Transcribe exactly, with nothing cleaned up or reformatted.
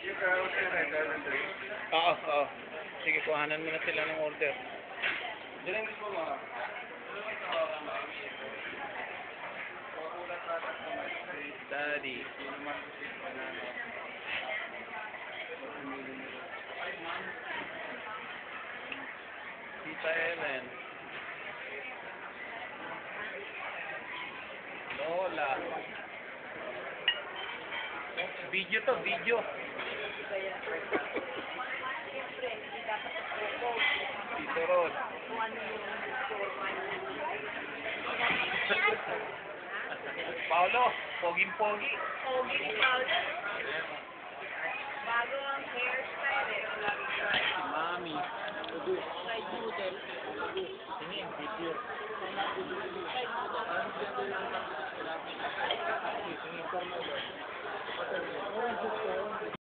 Oo, oo. Sige, kuhanan mo na sila ng order. Daddy. Tita Ellen. Lola. Video to, video. Tito Rod. Paolo, poging-pogi. Pogi ni Paolo. Bago ang hairstyle eh. Si Mami. Side noodle. Tingin, video. Side noodle.